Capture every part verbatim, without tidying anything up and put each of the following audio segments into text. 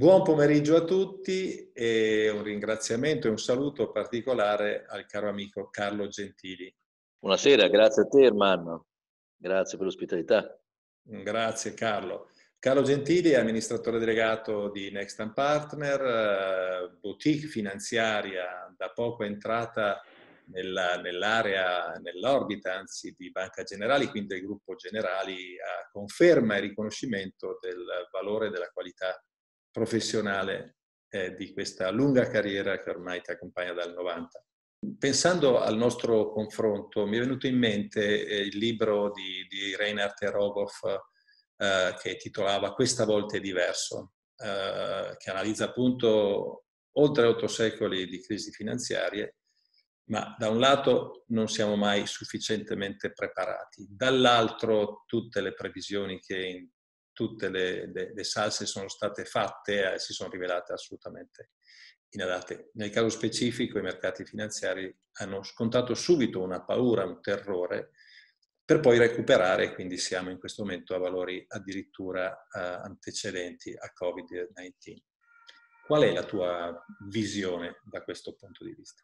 Buon pomeriggio a tutti e un ringraziamento e un saluto particolare al caro amico Carlo Gentili. Buonasera, grazie a te Ermanno, grazie per l'ospitalità. Grazie Carlo. Carlo Gentili è amministratore delegato di Nextam Partner, eh, boutique finanziaria da poco entrata nella- nell'area, nell'orbita anzi di Banca Generali, quindi del gruppo Generali, a conferma e riconoscimento del valore e della qualità professionale eh, di questa lunga carriera che ormai ti accompagna dal novanta. Pensando al nostro confronto, mi è venuto in mente eh, il libro di, di Reinhard Rogoff eh, che titolava Questa volta è diverso, eh, che analizza appunto oltre otto secoli di crisi finanziarie, ma da un lato non siamo mai sufficientemente preparati, dall'altro tutte le previsioni che in tutte le, le, le salse sono state fatte eh, si sono rivelate assolutamente inadatte. Nel caso specifico i mercati finanziari hanno scontato subito una paura, un terrore, per poi recuperare, quindi siamo in questo momento a valori addirittura eh, antecedenti a Covid diciannove. Qual è la tua visione da questo punto di vista?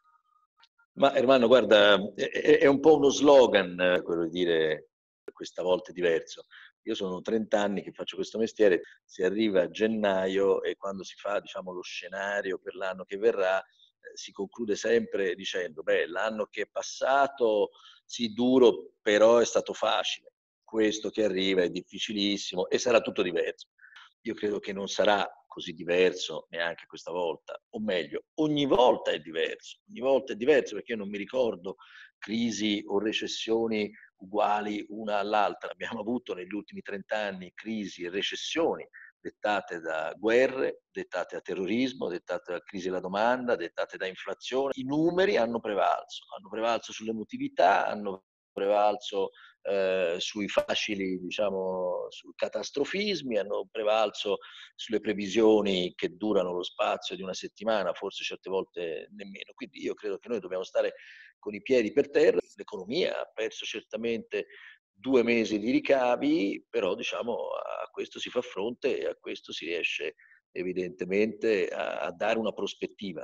Ma Ermanno, guarda, è, è- è un po' uno slogan eh, quello di dire questa volta è diverso. Io sono trenta anni che faccio questo mestiere, si arriva a gennaio e quando si fa, diciamo, lo scenario per l'anno che verrà, eh, si conclude sempre dicendo, beh, l'anno che è passato, sì, duro, però è stato facile. Questo che arriva è difficilissimo e sarà tutto diverso. Io credo che non sarà così diverso neanche questa volta, o meglio, ogni volta è diverso, ogni volta è diverso perché io non mi ricordo crisi o recessioni uguali una all'altra. Abbiamo avuto negli ultimi trent'anni crisi e recessioni dettate da guerre, dettate da terrorismo, dettate da crisi della domanda, dettate da inflazione. I numeri hanno prevalso, hanno prevalso sull'emotività, hanno prevalso eh, sui facili, diciamo, sui catastrofismi, hanno prevalso sulle previsioni che durano lo spazio di una settimana, forse certe volte nemmeno. Quindi io credo che noi dobbiamo stare con i piedi per terra. L'economia ha perso certamente due mesi di ricavi, però diciamo a questo si fa fronte e a questo si riesce evidentemente a, a dare una prospettiva.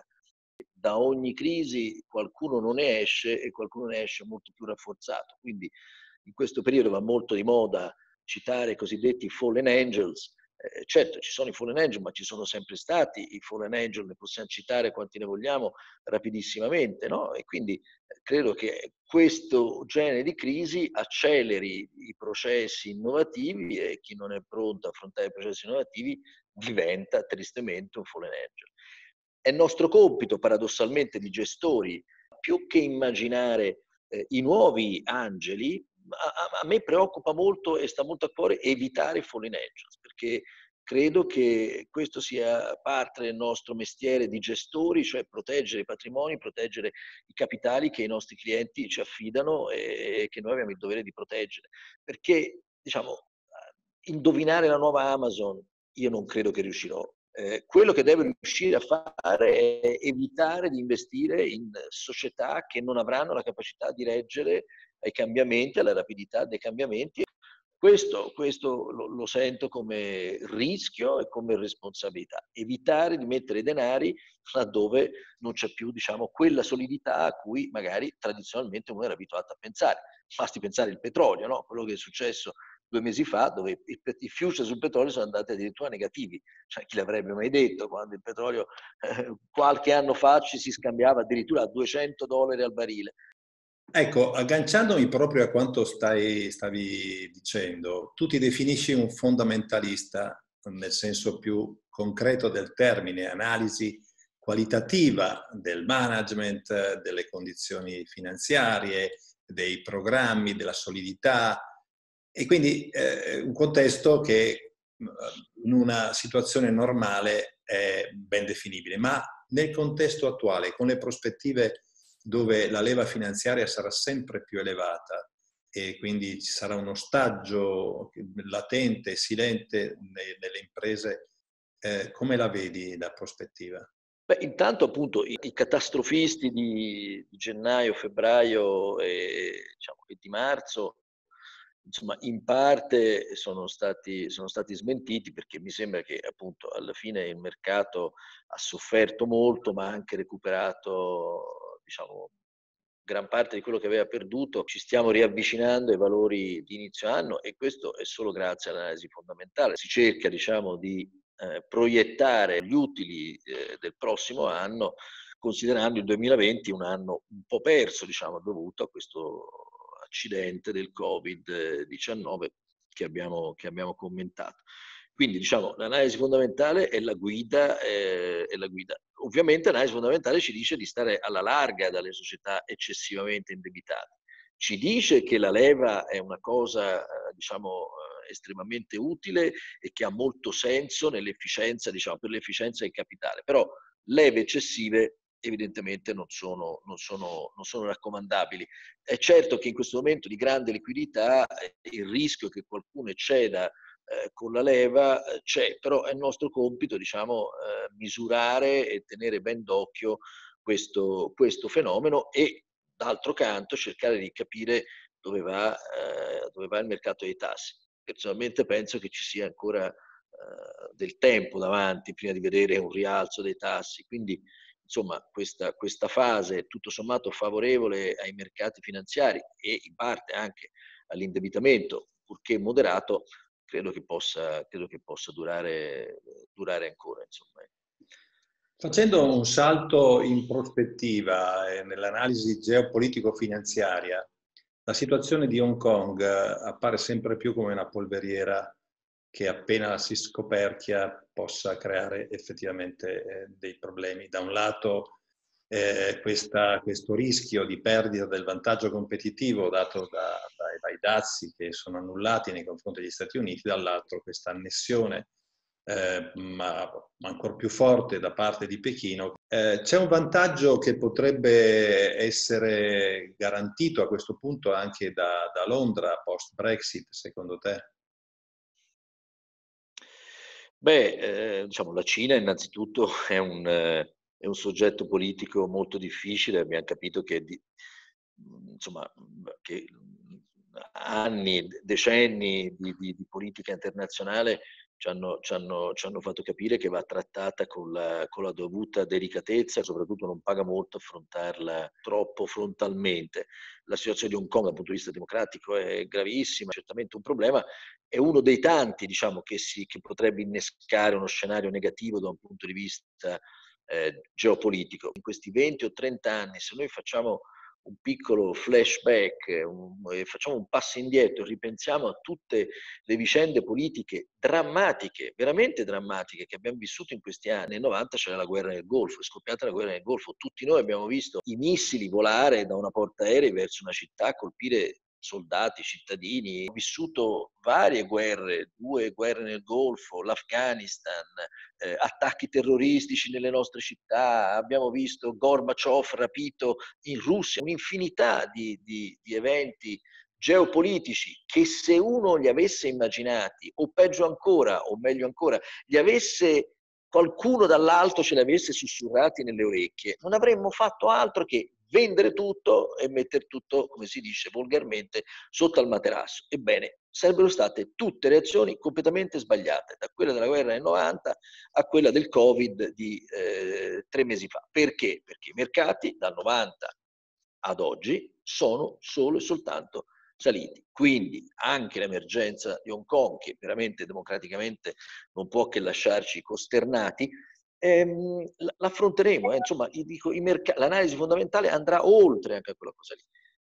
Da ogni crisi qualcuno non ne esce e qualcuno ne esce molto più rafforzato. Quindi in questo periodo va molto di moda citare i cosiddetti fallen angels. Eh, certo, ci sono i fallen angel, ma ci sono sempre stati i fallen angel, ne possiamo citare quanti ne vogliamo rapidissimamente, no? E quindi eh, credo che questo genere di crisi acceleri i processi innovativi e chi non è pronto a affrontare i processi innovativi diventa tristemente un fallen angel. È nostro compito, paradossalmente, di gestori, più che immaginare eh, i nuovi angeli, a, a, me preoccupa molto e sta molto a cuore evitare fallen angels, perché credo che questo sia parte del nostro mestiere di gestori, cioè proteggere i patrimoni, proteggere i capitali che i nostri clienti ci affidano e, e che noi abbiamo il dovere di proteggere. Perché, diciamo, indovinare la nuova Amazon, io non credo che riuscirò. Eh, quello che deve riuscire a fare è evitare di investire in società che non avranno la capacità di reggere ai cambiamenti, alla rapidità dei cambiamenti. Questo, questo lo, lo sento come rischio e come responsabilità. Evitare di mettere denari laddove non c'è più, diciamo, quella solidità a cui magari tradizionalmente uno era abituato a pensare. Basti pensare il petrolio, no? Quello che è successo due mesi fa, dove i, i future sul petrolio sono andati addirittura negativi. Cioè, chi l'avrebbe mai detto quando il petrolio eh, qualche anno fa ci si scambiava addirittura a duecento dollari al barile. Ecco, agganciandomi proprio a quanto stai, stavi dicendo, tu ti definisci un fondamentalista nel senso più concreto del termine, analisi qualitativa del management, delle condizioni finanziarie, dei programmi, della solidità e quindi eh, un contesto che in una situazione normale è ben definibile, ma nel contesto attuale, con le prospettive dove la leva finanziaria sarà sempre più elevata e quindi ci sarà uno ostaggio latente, silente nelle imprese, eh, come la vedi la prospettiva? Beh, intanto appunto i, i catastrofisti di, di gennaio, febbraio e, diciamo, e di marzo insomma, in parte sono stati, sono stati smentiti, perché mi sembra che appunto alla fine il mercato ha sofferto molto, ma ha anche recuperato, diciamo, gran parte di quello che aveva perduto. Ci stiamo riavvicinando ai valori di inizio anno, e questo è solo grazie all'analisi fondamentale. Si cerca, diciamo, di eh, proiettare gli utili eh, del prossimo anno, considerando il duemilaventi un anno un po' perso, diciamo, dovuto a questo accidente del covid diciannove che abbiamo, che abbiamo commentato. Quindi, diciamo, l'analisi fondamentale è la guida, eh, è la guida. Ovviamente l'analisi fondamentale ci dice di stare alla larga dalle società eccessivamente indebitate. Ci dice che la leva è una cosa, eh, diciamo, eh, estremamente utile e che ha molto senso nell'efficienza, diciamo, per l'efficienza del capitale. Però leve eccessive evidentemente non sono, non sono, non sono raccomandabili. È certo che in questo momento di grande liquidità eh, il rischio che qualcuno ecceda eh, con la leva eh, c'è, però è il nostro compito, diciamo, eh, misurare e tenere ben d'occhio questo, questo fenomeno, e d'altro canto cercare di capire dove va, eh, dove va il mercato dei tassi. Personalmente penso che ci sia ancora eh, del tempo davanti prima di vedere un rialzo dei tassi, quindi insomma questa, questa fase tutto sommato favorevole ai mercati finanziari e in parte anche all'indebitamento, purché moderato, credo che possa, credo che possa durare, durare ancora. Insomma. Facendo un salto in prospettiva e nell'analisi geopolitico-finanziaria, la situazione di Hong Kong appare sempre più come una polveriera che appena si scoperchia possa creare effettivamente eh, dei problemi. Da un lato eh, questa, questo rischio di perdita del vantaggio competitivo dato da, dai, dai dazi che sono annullati nei confronti degli Stati Uniti, dall'altro questa annessione eh, ma ancora più forte da parte di Pechino. Eh, c'è un vantaggio che potrebbe essere garantito a questo punto anche da, da Londra post-Brexit, secondo te? Beh, eh, diciamo, la Cina innanzitutto è un, eh, è un soggetto politico molto difficile. Abbiamo capito che, di, insomma, che anni, decenni di, di, di politica internazionale ci hanno, ci, hanno, ci hanno fatto capire che va trattata con la, con la dovuta delicatezza, e soprattutto non paga molto affrontarla troppo frontalmente. La situazione di Hong Kong dal punto di vista democratico è gravissima, certamente un problema, è uno dei tanti, diciamo, che, si, che potrebbe innescare uno scenario negativo da un punto di vista eh, geopolitico. In questi venti o trenta anni, se noi facciamo un piccolo flashback, un, eh, facciamo un passo indietro, ripensiamo a tutte le vicende politiche drammatiche, veramente drammatiche, che abbiamo vissuto in questi anni. Nel novanta c'era la guerra nel Golfo, è scoppiata la guerra nel Golfo, tutti noi abbiamo visto i missili volare da una portaerei verso una città, colpire soldati, cittadini. Ho vissuto varie guerre, due guerre nel Golfo, l'Afghanistan, eh, attacchi terroristici nelle nostre città, abbiamo visto Gorbaciov rapito in Russia, un'infinità di, di, di eventi geopolitici che, se uno li avesse immaginati, o peggio ancora, o meglio ancora, li avesse qualcuno dall'alto ce li avesse sussurrati nelle orecchie, non avremmo fatto altro che vendere tutto e mettere tutto, come si dice volgarmente, sotto al materasso. Ebbene, sarebbero state tutte reazioni completamente sbagliate, da quella della guerra del novanta a quella del Covid di eh, tre mesi fa. Perché? Perché i mercati dal novanta ad oggi sono solo e soltanto saliti. Quindi anche l'emergenza di Hong Kong, che veramente democraticamente non può che lasciarci costernati, ehm, l'affronteremo. Eh. Insomma, dico, l'analisi fondamentale andrà oltre anche a quella cosa lì.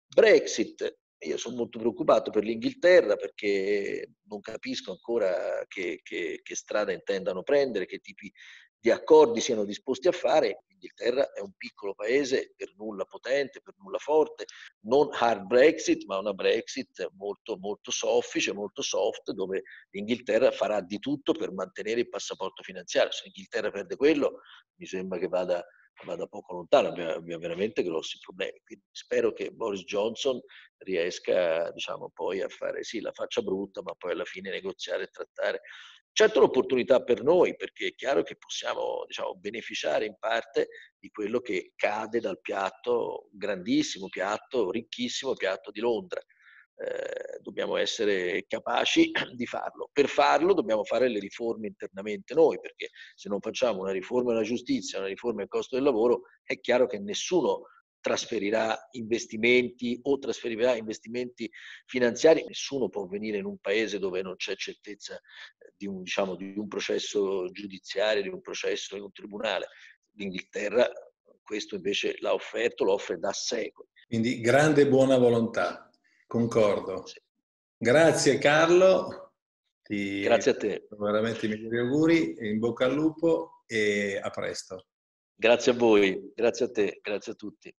Brexit, io sono molto preoccupato per l'Inghilterra, perché non capisco ancora che, che, che strada intendano prendere, che tipi di accordi siano disposti a fare. L'Inghilterra è un piccolo paese, per nulla potente, per nulla forte, non hard Brexit, ma una Brexit molto, molto soffice, molto soft, dove l'Inghilterra farà di tutto per mantenere il passaporto finanziario. Se l'Inghilterra perde quello, mi sembra che vada, vada poco lontano, abbia, abbia veramente grossi problemi. Quindi spero che Boris Johnson riesca, diciamo, poi a fare sì la faccia brutta, ma poi alla fine negoziare e trattare. Certo, l'opportunità per noi, perché è chiaro che possiamo, diciamo, beneficiare in parte di quello che cade dal piatto, grandissimo piatto, ricchissimo piatto di Londra. eh, dobbiamo essere capaci di farlo. Per farlo dobbiamo fare le riforme internamente noi, perché se non facciamo una riforma della giustizia, una riforma del costo del lavoro, è chiaro che nessuno trasferirà investimenti o trasferirà investimenti finanziari. Nessuno può venire in un paese dove non c'è certezza di un, diciamo, di un processo giudiziario, di un processo in un tribunale. L'Inghilterra questo invece l'ha offerto, lo offre da secoli. Quindi grande buona volontà, concordo. Sì. Grazie Carlo, ti Grazie a te. veramente i migliori auguri, in bocca al lupo e a presto. Grazie a voi, grazie a te, grazie a tutti.